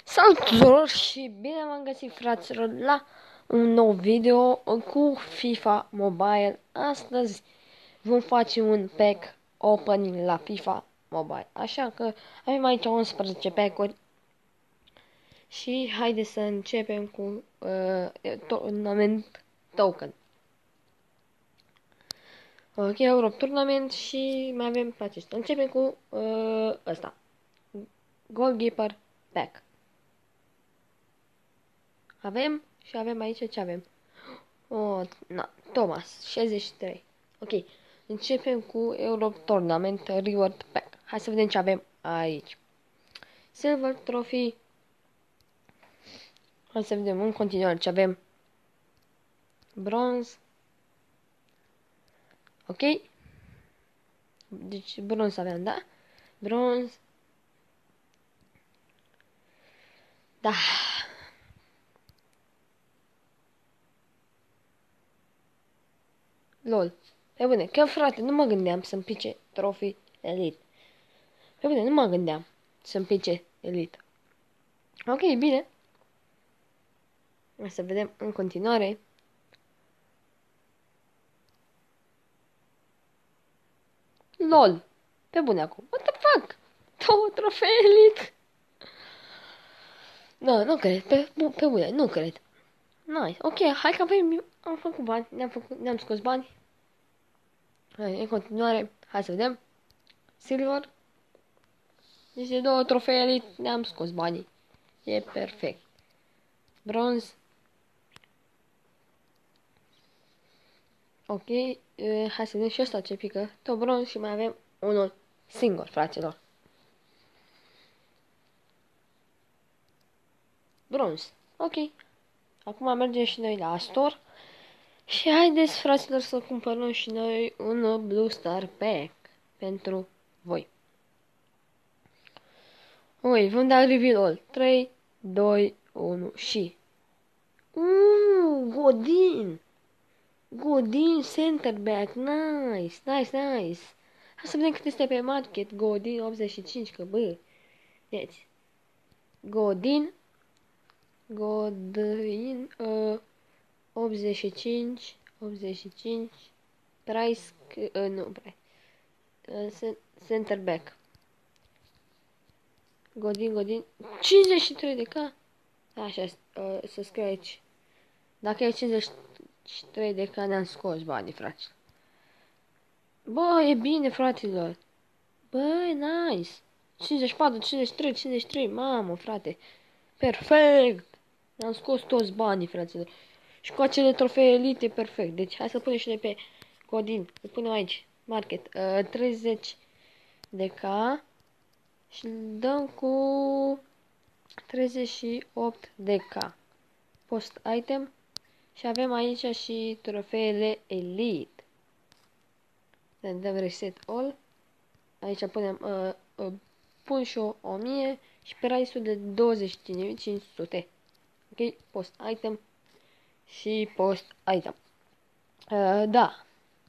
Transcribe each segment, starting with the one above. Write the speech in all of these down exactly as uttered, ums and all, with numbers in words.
Salut tuturor și bine v-am găsit, fraților, la un nou video cu FIFA Mobile. Astăzi vom face un pack opening la FIFA Mobile. Așa că avem aici unsprezece pack-uri și haideți să începem cu uh, Tournament Token. Ok, Europe Tournament și mai avem pe acesta. Începem cu uh, ăsta. Goalkeeper Pack. Avem și avem aici ce avem. Oh, na, Thomas, șaizeci și trei. Ok, începem cu Europe Tournament Reward Pack. Hai să vedem ce avem aici. Silver Trophy. Hai să vedem în continuare ce avem. Bronze. Ok. Deci bronz aveam, da? Bronz. Da. Lol. Pe bune, că frate, nu mă gândeam să-mi pice Trophy Elite. Pe bune, nu mă gândeam să-mi pice Elite. Ok, bine. O să vedem în continuare. LOL. Pe bune acum. What the fuck? Două trofee Elite. Nu, nu cred. Pe, pe bune, nu cred. Nice. Ok, hai că avem... Am făcut bani. Ne-am făcut, ne-am scos bani. Hai, în continuare. Hai să vedem. Silver. Deci de două trofee Elite ne-am scos banii. E perfect. Bronz. Ok, uh, hai să vedem și ăsta ce pică. Tot bronz și mai avem unul singur, fraților. Bronz. Ok. Acum mergem și noi la Store. Și haideți, fraților, să cumpărăm și noi un Blue Star Pack pentru voi. Ui, vom da reveal all. trei, doi, unu și... Uuuu, Godin! Godin center back, nice, nice, nice. Hai să vedem cât este pe market. Godin optzeci și cinci, că bă. Deci, Godin, Godin, uh, optzeci și cinci, optzeci și cinci, price, uh, nu, price, uh, center back. Godin, Godin, cincizeci și trei de K. Așa, uh, să scrie aici. Dacă e cincizeci și trei de K, ne-am scos banii, frate. Bă, e bine, fraților. Bă, e nice. cincizeci și patru, cincizeci și trei, cincizeci și trei, mamă, frate. Perfect. Ne-am scos toți banii, fraților. Și cu acele trofee elite, perfect. Deci, hai să punem și noi pe Godin. Îl punem aici. Market. Uh, treizeci de K. Și îl dăm cu treizeci și opt de K. Post item. Și avem aici și trofeele elite. Dăm reset all. Aici punem, uh, uh, pun și o o mie și price-ul de douăzeci și cinci sute. Ok, post item și post item. Uh, da.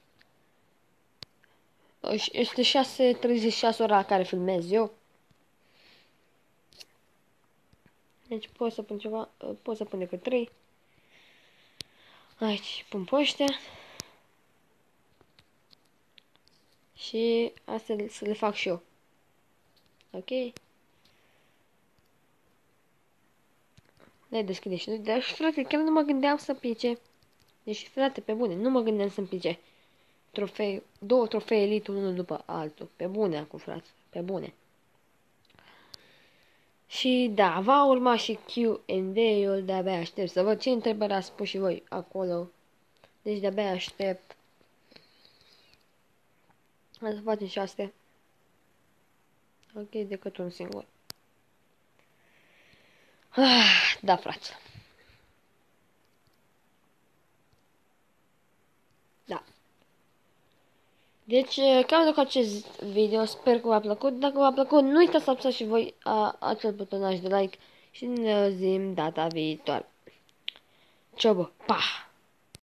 Este șase treizeci și șase ora care filmez eu. Deci pot să pun ceva, uh, pot să pun decât trei. Aici pun pe ăștia. Și asta să le fac și eu. Ok. Le deschide și noi. Dar frate, chiar nu mă gândeam să pice. Deci frate, pe bune, nu mă gândeam să pice. Trofei, două trofee elite unul după altul. Pe bune acum, frate. Pe bune. Și da, va urma și Q and A-ul, de-abia aștept să văd ce întrebări ați spus și voi acolo. Deci de-abia aștept. Hai să facem și astea. Ok, decât un singur. Ah, da, frate. Da. Deci, cam cu acest video, sper că v-a plăcut. Dacă v-a plăcut, nu uitați să apăsați și voi a, acel butonaj de like și ne auzim data viitoare. Ciao, bă, pa!